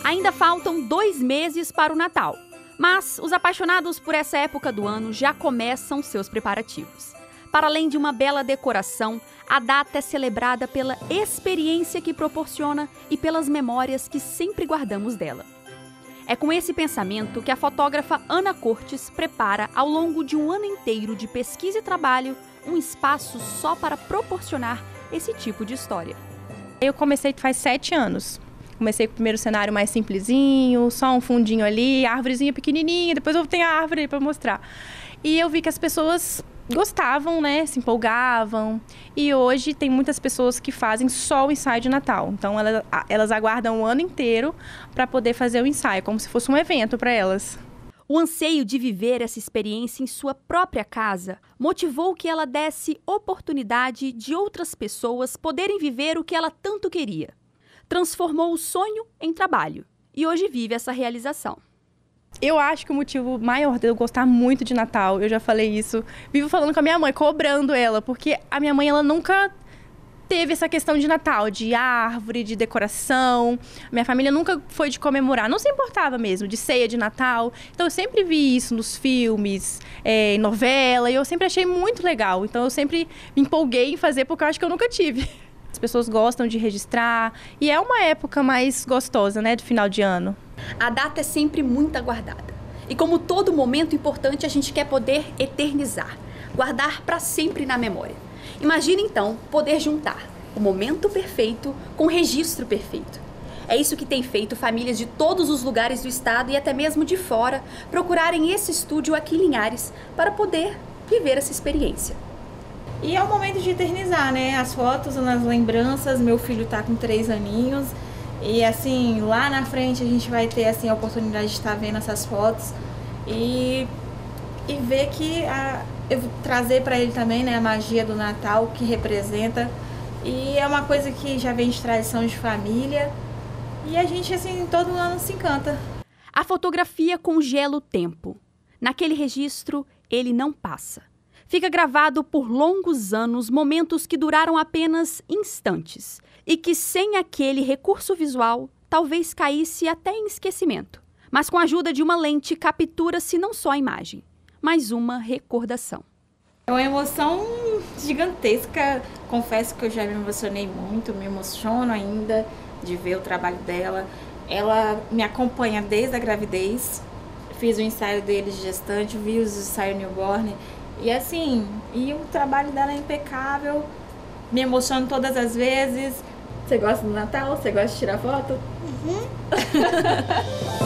Ainda faltam 2 meses para o Natal, mas os apaixonados por essa época do ano já começam seus preparativos. Para além de uma bela decoração, a data é celebrada pela experiência que proporciona e pelas memórias que sempre guardamos dela. É com esse pensamento que a fotógrafa Ana Cortes prepara, ao longo de um ano inteiro de pesquisa e trabalho, um espaço só para proporcionar esse tipo de história. Eu comecei faz 7 anos. Comecei com o primeiro cenário mais simplesinho, só um fundinho ali, árvorezinha pequenininha, depois eu tenho a árvore aí para mostrar. E eu vi que as pessoas gostavam, né, se empolgavam. E hoje tem muitas pessoas que fazem só o ensaio de Natal. Então elas aguardam o ano inteiro para poder fazer o ensaio, como se fosse um evento para elas. O anseio de viver essa experiência em sua própria casa motivou que ela desse oportunidade de outras pessoas poderem viver o que ela tanto queria. Transformou o sonho em trabalho e hoje vive essa realização. Eu acho que o motivo maior de eu gostar muito de Natal, eu já falei isso, vivo falando com a minha mãe, cobrando ela, porque a minha mãe ela nunca teve essa questão de Natal, de árvore, de decoração. Minha família nunca foi de comemorar, não se importava mesmo, de ceia de Natal. Então eu sempre vi isso nos filmes, em novela, e eu sempre achei muito legal. Então eu sempre me empolguei em fazer, porque eu acho que eu nunca tive. As pessoas gostam de registrar e é uma época mais gostosa, né, do final de ano. A data é sempre muito aguardada. E como todo momento importante, a gente quer poder eternizar, guardar para sempre na memória. Imagine então poder juntar o momento perfeito com o registro perfeito. É isso que tem feito famílias de todos os lugares do estado e até mesmo de fora procurarem esse estúdio aqui em Linhares para poder viver essa experiência. E é o momento de eternizar, né? As fotos, as lembranças. Meu filho tá com 3 aninhos. E assim, lá na frente a gente vai ter assim, a oportunidade de estar vendo essas fotos. E ver que eu vou trazer para ele também, né, a magia do Natal, que representa. E é uma coisa que já vem de tradição de família. E a gente, assim, todo ano se encanta. A fotografia congela o tempo. Naquele registro, ele não passa. Fica gravado por longos anos momentos que duraram apenas instantes e que, sem aquele recurso visual, talvez caísse até em esquecimento. Mas com a ajuda de uma lente, captura-se não só a imagem, mas uma recordação. É uma emoção gigantesca. Confesso que eu já me emocionei muito, me emociono ainda de ver o trabalho dela. Ela me acompanha desde a gravidez. Fiz o ensaio dele de gestante, vi os ensaios newborn. E assim, o trabalho dela é impecável, me emociono todas as vezes. Você gosta do Natal? Você gosta de tirar foto? Uhum.